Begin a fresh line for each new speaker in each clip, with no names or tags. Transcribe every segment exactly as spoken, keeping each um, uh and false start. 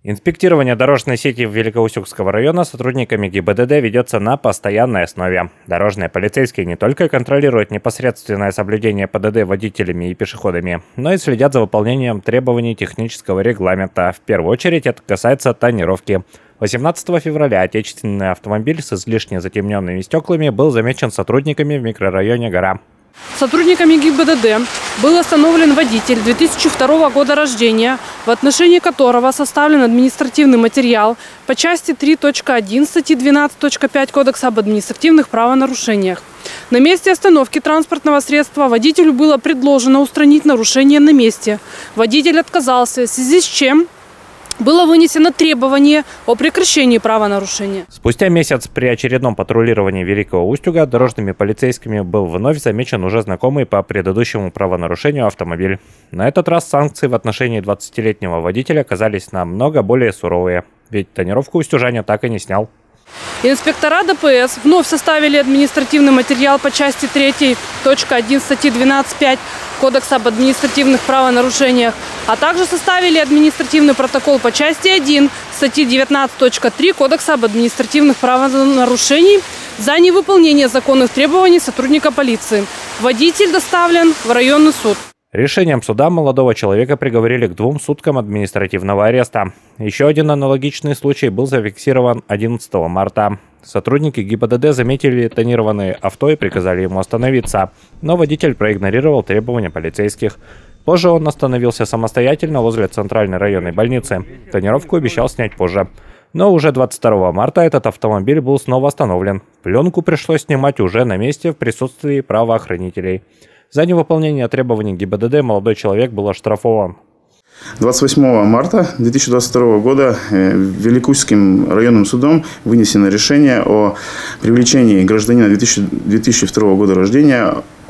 Инспектирование дорожной сети Великоустюгского района сотрудниками ГИБДД ведется на постоянной основе. Дорожные полицейские не только контролируют непосредственное соблюдение ПДД водителями и пешеходами, но и следят за выполнением требований технического регламента. В первую очередь это касается тонировки. восемнадцатого февраля отечественный автомобиль с излишне затемненными стеклами был замечен сотрудниками в микрорайоне «Гора».
Сотрудниками ГИБДД был остановлен водитель две тысячи второго года рождения, в отношении которого составлен административный материал по части три точка один статьи двенадцать точка пять Кодекса об административных правонарушениях. На месте остановки транспортного средства водителю было предложено устранить нарушение на месте. Водитель отказался, в связи с чем было вынесено требование о прекращении правонарушения.
Спустя месяц при очередном патрулировании Великого Устюга дорожными полицейскими был вновь замечен уже знакомый по предыдущему правонарушению автомобиль. На этот раз санкции в отношении двадцатилетнего водителя оказались намного более суровые, ведь тонировку устюжане так и не снял.
Инспектора ДПС вновь составили административный материал по части три точка один статьи двенадцать точка пять Кодекса об административных правонарушениях, а также составили административный протокол по части один статьи девятнадцать точка три Кодекса об административных правонарушениях за невыполнение законных требований сотрудника полиции. Водитель доставлен в районный суд.
Решением суда молодого человека приговорили к двум суткам административного ареста. Еще один аналогичный случай был зафиксирован одиннадцатого марта. Сотрудники ГИБДД заметили тонированное авто и приказали ему остановиться, но водитель проигнорировал требования полицейских. Позже он остановился самостоятельно возле центральной районной больницы. Тонировку обещал снять позже. Но уже двадцать второго марта этот автомобиль был снова остановлен. Пленку пришлось снимать уже на месте в присутствии правоохранителей. За невыполнение требований ГИБДД молодой человек был оштрафован.
двадцать восьмого марта две тысячи двадцать второго года Великоустюгским районным судом вынесено решение о привлечении гражданина две тысячи второго года рождения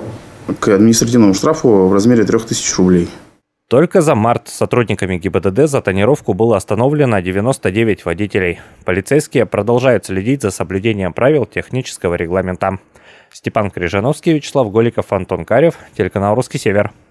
к административному штрафу в размере трёх тысяч рублей.
Только за март сотрудниками ГИБДД за тонировку было остановлено девяносто девять водителей. Полицейские продолжают следить за соблюдением правил технического регламента. Степан Крижановский, Вячеслав Голиков, Антон Карев, телеканал «Русский Север».